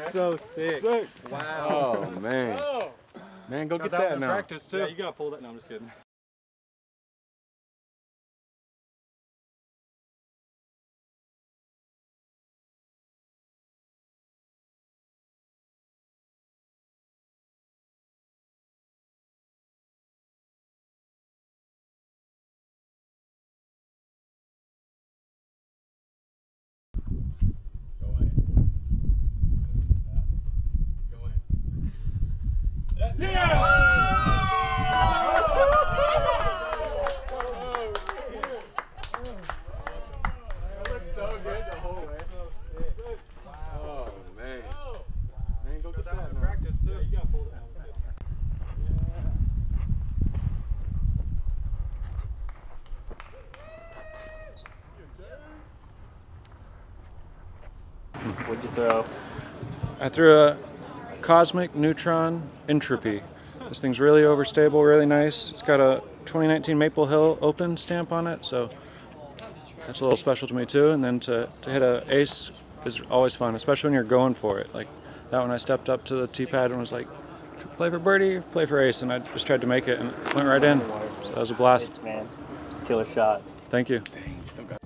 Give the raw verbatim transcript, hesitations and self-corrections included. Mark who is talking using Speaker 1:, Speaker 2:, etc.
Speaker 1: so sick.
Speaker 2: Sick.
Speaker 1: Wow.
Speaker 3: Oh, man. Man, go get that,
Speaker 2: that
Speaker 3: now.
Speaker 2: Practice too.
Speaker 1: Yeah, you gotta pull that. No, I'm just kidding.
Speaker 4: What'd you throw?
Speaker 5: I threw a Cosmic Neutron Entropy. This thing's really overstable, really nice. It's got a twenty nineteen Maple Hill Open stamp on it, so that's a little special to me too. And then to, to hit a ace is always fun, especially when you're going for it. Like that one, I stepped up to the tee pad and was like, play for birdie or play for ace, and I just tried to make it and it went right in. So that was a blast.
Speaker 4: Thanks, man. Killer shot.
Speaker 5: Thank you.
Speaker 3: Dang, still got